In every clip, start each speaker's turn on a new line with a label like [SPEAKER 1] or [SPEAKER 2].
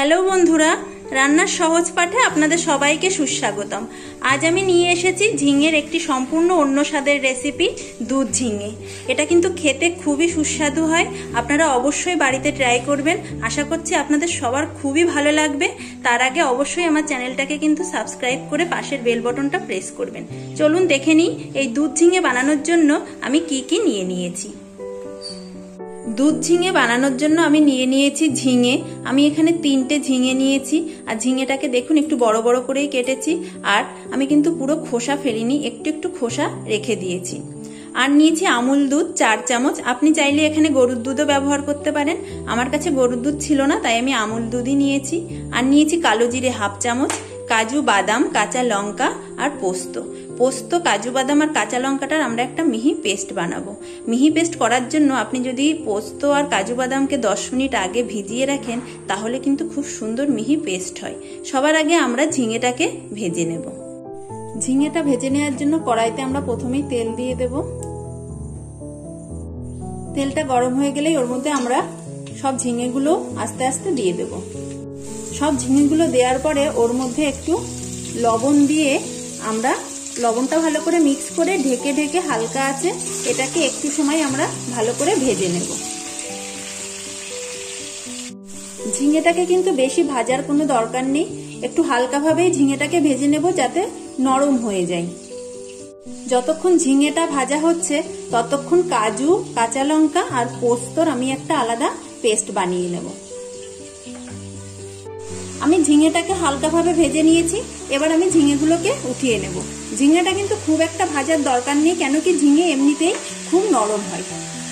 [SPEAKER 1] Hello বন্ধুরা, রান্নার সহজ পাঠে আপনাদের সবাইকে সুস্বাগতম। আজ আমি নিয়ে এসেছি ঝিঙের একটি সম্পূর্ণ অন্য স্বাদের রেসিপি, দুধ ঝিঙে। এটা কিন্তু খেতে খুবই সুস্বাদু হয়। আপনারা অবশ্যই বাড়িতে ট্রাই করবেন। আশা করছি আপনাদের সবার খুবই ভালো লাগবে। তার আগে অবশ্যই আমার চ্যানেলটাকে কিন্তু সাবস্ক্রাইব করে পাশের বেল বাটনটা প্রেস করবেন। চলুন দেখে নিই এই দুধ ঝিঙে বানানোর জন্য আমি কি কি নিয়ে নিয়েছি। দুধ ঝিঙে বানানোর জন্য আমি নিয়ে নিয়েছি ঝিঙে। আমি এখানে 3টে ঝিঙে নিয়েছি। আর ঝিঙেটাকে দেখুন একটু বড় বড় করেই কেটেছি। আর আমি কিন্তু পুরো খোসা ফেলিনি, একটু একটু খোসা রেখে দিয়েছি। আর নিয়েছি আমুল দুধ 4 চামচ। আপনি চাইলে এখানে গরুর দুধও ব্যবহার করতে পারেন। আমার কাছে গরুর দুধ ছিল না, তাই আমি আমুল দুধই নিয়েছি। আর নিয়েছি কালো জিরে 1/2 চামচ, কাজু বাদাম, কাঁচা লঙ্কা আর পোস্ত। কাজু বাদাম আর কাঁচা লঙ্কাটার আমরা একটা মিহি পেস্ট বানাবো। মিহি পেস্ট করার জন্য আপনি যদি পোস্ত আর কাজু বাদামকে 10 মিনিট আগে ভিজিয়ে রাখেন, তাহলে কিন্তু খুব সুন্দর মিহি পেস্ট হয়। সবার আগে আমরা ঝিঙেটাকে ভেজে নেব। ঝিঙেটা ভেজে নেওয়ার জন্য কড়াইতে আমরা প্রথমেই তেল দিয়ে দেব। তেলটা গরম হয়ে গেলেই ওর মধ্যে আমরা সব ঝিঙেগুলো আস্তে আস্তে দিয়ে দেব। সব ঝিঙেগুলো দেওয়ার পরে ওর মধ্যে একটু লবণ দিয়ে আমরা লবণটা ভালো করে মিক্স করে ঢেকে ঢেকে হালকা আছে এটাকে একটু সময় আমরা ভালো করে ভেজে নেব। ঝিঙেটাকে কিন্তু বেশি ভাজার কোনো দরকার নেই, একটু হালকাভাবেই ঝিঙেটাকে ভেজে নেব যাতে নরম হয়ে যায়। যতক্ষণ ঝিঙেটা ভাজা হচ্ছে ততক্ষণ কাজু, কাঁচা লঙ্কা আর পোস্তর আমি একটা আলাদা পেস্ট বানিয়ে নেব। আমি ঝিঙেটাকে হালকাভাবে ভেজে নিয়েছি। এবার আমি ঝিঙেগুলোকে উঠিয়ে নেব। ঝিঙেটা কিন্তু খুব একটা ভাজার দরকার নেই, কেন কি ঝিঙে এমনিতেই খুব নরম হয়।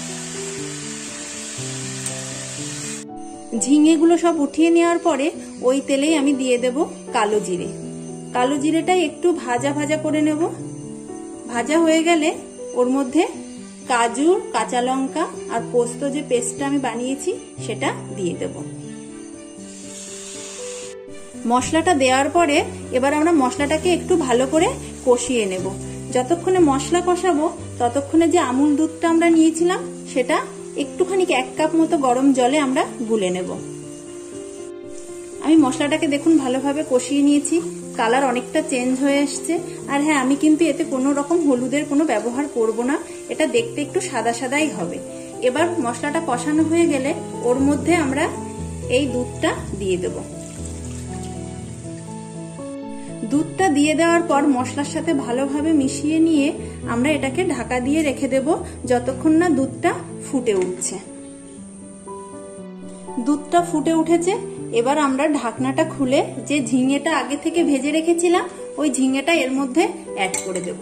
[SPEAKER 1] ঝিঙেগুলো সব উঠিয়ে নেওয়ার পরে ওই তেলেই আমি দিয়ে দেব কালো জিরে। কালো জিরেটা একটু ভাজা ভাজা করে নেব। ভাজা হয়ে গেলে ওর মধ্যে কাজু, কাঁচা লঙ্কা আর পোস্ত যে পেস্টটা আমি বানিয়েছি সেটা দিয়ে দেব। মশলাটা দেওয়ার পরে এবার আমরা মশলাটাকে একটু ভালো করে কষিয়ে নেব। যতক্ষণে মশলা কষাবো ততক্ষণে যে আমুল দুধটা আমরা নিয়েছিলাম সেটা একটুখানি 1 কাপ মতো গরম জলে আমরা গুলে নেব। আমি মশলাটাকে দেখুন ভালোভাবে কষিয়ে নিয়েছি। কালার অনেকটা চেঞ্জ হয়ে এসছে। আর হ্যাঁ, আমি কিন্তু এতে কোনো রকম হলুদের কোনো ব্যবহার করব না। এটা দেখতে একটু সাদা সাদাই হবে। এবার মশলাটা কষানো হয়ে গেলে ওর মধ্যে আমরা এই দুধটা দিয়ে দেব। দুধটা দিয়ে দেওয়ার পর মশলার সাথে ভালোভাবে মিশিয়ে নিয়ে আমরা এটাকে ঢাকা দিয়ে রেখে দেব যতক্ষণ না দুধটা ফুটে উঠছে। দুধটা ফুটে উঠেছে। এবার আমরা ঢাকনাটা খুলে যে ঝিঙেটা আগে থেকে ভেজে রেখেছিলাম ওই ঝিঙেটা এর মধ্যে অ্যাড করে দেব।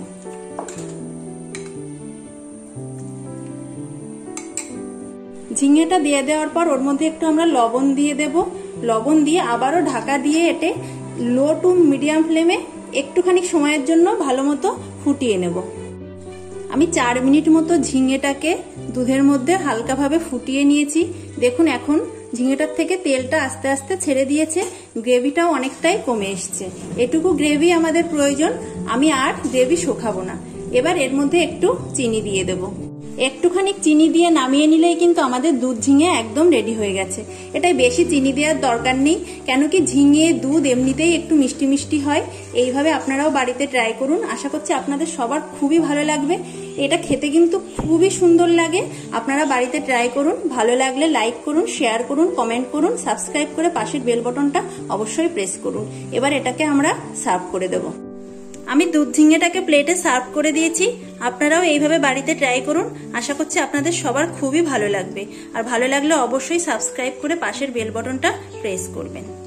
[SPEAKER 1] ঝিঙেটা দিয়ে দেওয়ার পর ওর মধ্যে একটু আমরা লবণ দিয়ে দেব। লবণ দিয়ে আবারও ঢাকা দিয়ে এতে লো টু মিডিয়াম ফ্লেমে একটুখানি সময়ের জন্য ভালো মতো ফুটিয়ে নেব। আমি 4 মিনিট মতো ঝিঙেটাকে দুধের মধ্যে হালকাভাবে ফুটিয়ে নিয়েছি। দেখুন এখন ঝিঙেটার থেকে তেলটা আস্তে আস্তে ছেড়ে দিয়েছে, গ্রেভিটাও অনেকটাই কমে এসছে। এটুকু গ্রেভি আমাদের প্রয়োজন, আমি আর গ্রেভি শুকাবো না। এবার এর মধ্যে একটু চিনি দিয়ে দেব। একটুখানি চিনি দিয়ে নামিয়ে নিলেই কিন্তু আমাদের দুধ ঝিঙে একদম রেডি হয়ে গেছে। এটাই বেশি চিনি দেওয়ার দরকার নেই, কেন কি ঝিঙে দুধ এমনিতেই একটু মিষ্টি মিষ্টি হয়। এইভাবে আপনারাও বাড়িতে ট্রাই করুন। আশা করছি আপনাদের সবার খুবই ভালো লাগবে। এটা খেতে কিন্তু খুবই সুন্দর লাগে। আপনারা বাড়িতে ট্রাই করুন। ভালো লাগলে লাইক করুন, শেয়ার করুন, কমেন্ট করুন, সাবস্ক্রাইব করে পাশের বেল বাটনটা অবশ্যই প্রেস করুন। এবার এটাকে আমরা সার্ভ করে দেব। আমি দুধ ঝিঙেটাকে প্লেটে সার্ভ করে দিয়েছি। আপনারাও এইভাবে বাড়িতে ট্রাই করুন। আশা করছি আপনাদের সবার খুবই ভালো লাগবে। আর ভালো লাগলে অবশ্যই সাবস্ক্রাইব করে পাশের বেল বাটনটা প্রেস করবেন।